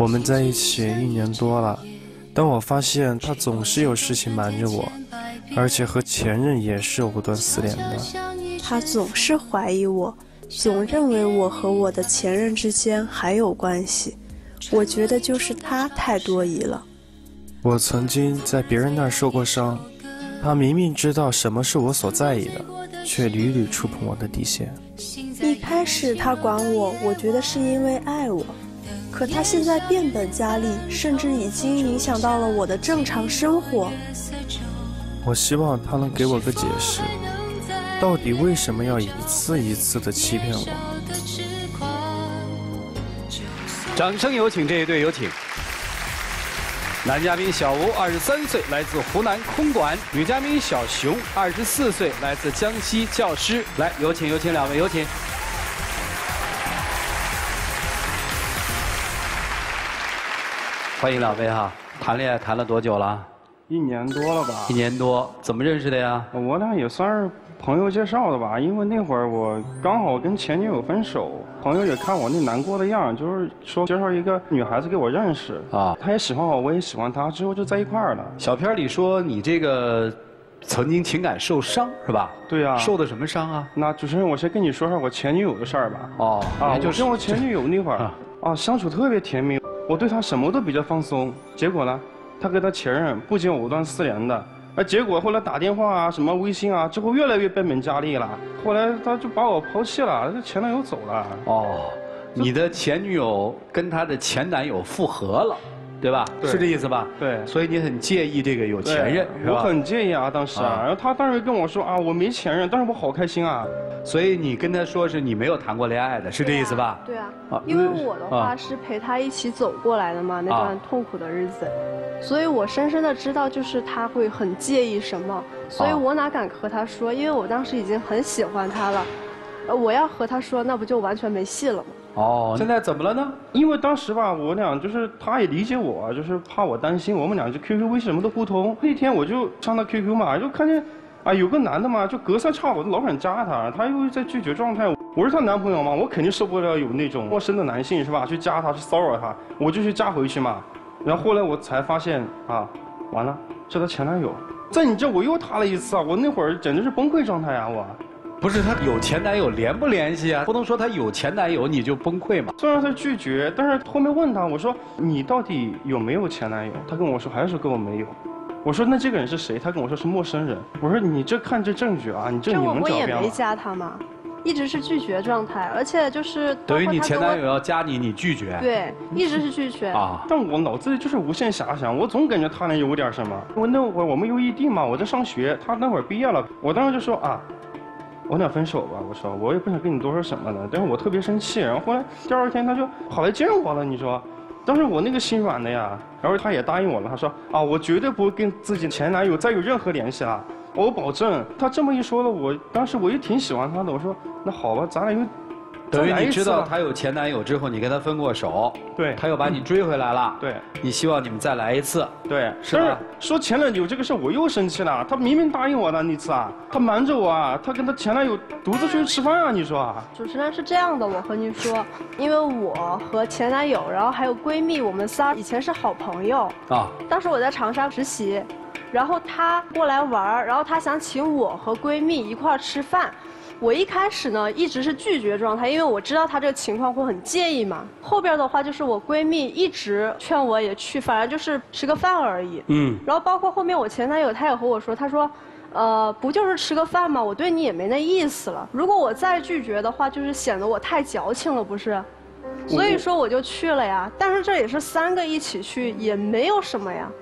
我们在一起1年多了，但我发现他总是有事情瞒着我，而且和前任也是藕断丝连的。 他总是怀疑我，总认为我和我的前任之间还有关系。我觉得就是他太多疑了。 我曾经在别人那儿受过伤，他明明知道什么是我所在意的，却屡屡触碰我的底线。 一开始他管我，我觉得是因为爱我，可他现在变本加厉，甚至已经影响到了我的正常生活。 我希望他能给我个解释，到底为什么要一次一次地欺骗我？ 掌声有请这一对，有请。男嘉宾小吴23岁，来自湖南空管；女嘉宾小熊24岁，来自江西教师。来，有请两位，有请。欢迎两位哈！谈恋爱谈了多久了 ？1年多了吧。 1年多，怎么认识的呀？ 我俩也算是朋友介绍的吧，因为那会儿我刚好跟前女友分手，朋友也看我那难过的样，就是说介绍一个女孩子给我认识啊，她也喜欢我，我也喜欢她，之后就在一块儿了。 小片里说你这个曾经情感受伤是吧？ 对啊。 受的什么伤啊？ 那主持人，我先跟你说说我前女友的事儿吧。 哦， 我跟我前女友那会儿相处特别甜蜜，我对她什么都比较放松，结果呢，她跟她前任不仅藕断丝连的。结果后来打电话啊，什么微信啊，之后越来越变本加厉了。后来他就把我抛弃了，前男友走了。 哦，你的前女友跟她的前男友复合了，对吧？ 对， 是这意思吧？ 对。 所以你很介意这个有前任，是吧？ 我很介意啊，当时啊。然后他当时跟我说啊，我没前任，但是我好开心啊。 所以你跟他说是你没有谈过恋爱的，是这意思吧？ 对啊。因为我的话是陪他一起走过来的嘛，那段痛苦的日子。所以我深深的知道，就是他会很介意什么，所以我哪敢和他说，因为我当时已经很喜欢他了，我要和他说，那不就完全没戏了吗？ 哦，现在怎么了呢？ 因为当时吧，我俩就是他也理解我，就是怕我担心，我们俩就 QQ、微信什么都互通。那天我就上他 QQ 嘛，就看见有个男的嘛，就隔三差五的老想加他，他又在拒绝状态。我是她男朋友嘛，我肯定受不了有那种陌生的男性是吧，去加他去骚扰他，我就去加回去嘛。然后后来我才发现完了，是她前男友。在你这我又踏了一次啊！我那会儿简直是崩溃状态啊！我， 不是他有前男友联不联系啊？不能说他有前男友你就崩溃嘛。 虽然他拒绝，但是后面问他，我说你到底有没有前男友？他跟我说还是跟我没有。我说那这个人是谁？他跟我说是陌生人。我说你这看这证据啊，你这你能找遍吗？ 我也没加他嘛。一直是拒绝状态，而且就是等于你前男友要加你，你拒绝？ 对，一直是拒绝啊。 但我脑子里就是无限遐想，我总感觉他俩有点什么。我那会儿我们又异地嘛，我在上学，他那会儿毕业了，我当时就说我俩分手吧。我说我也不想跟你多说什么的，但是我特别生气。然后后来第2天他就跑来见我了，你说，当时我那个心软的呀。然后他也答应我了，他说我绝对不会跟自己前男友再有任何联系了。我保证。他这么一说了，我当时我也挺喜欢他的。我说那好吧，咱俩又等于你知道他有前男友之后，你跟他分过手， 对， 他又把你追回来了， 对， 你希望你们再来一次， 对， 是吧？ 说前男友这个事我又生气了。他明明答应我的那次他瞒着我他跟他前男友独自出去吃饭啊！你说主持人是这样的，我和您说，因为我和前男友，然后还有闺蜜，我们仨以前是好朋友当时我在长沙实习。然后他过来玩，然后他想请我和闺蜜一块儿吃饭。我一开始呢一直是拒绝状态，因为我知道他这个情况会很介意嘛。后边的话就是我闺蜜一直劝我也去，反正就是吃个饭而已。然后包括后面我前男友他也和我说，他说，不就是吃个饭吗？我对你也没那意思了。如果我再拒绝的话，就是显得我太矫情了，不是？所以说我就去了呀。但是这也是3个一起去，也没有什么呀。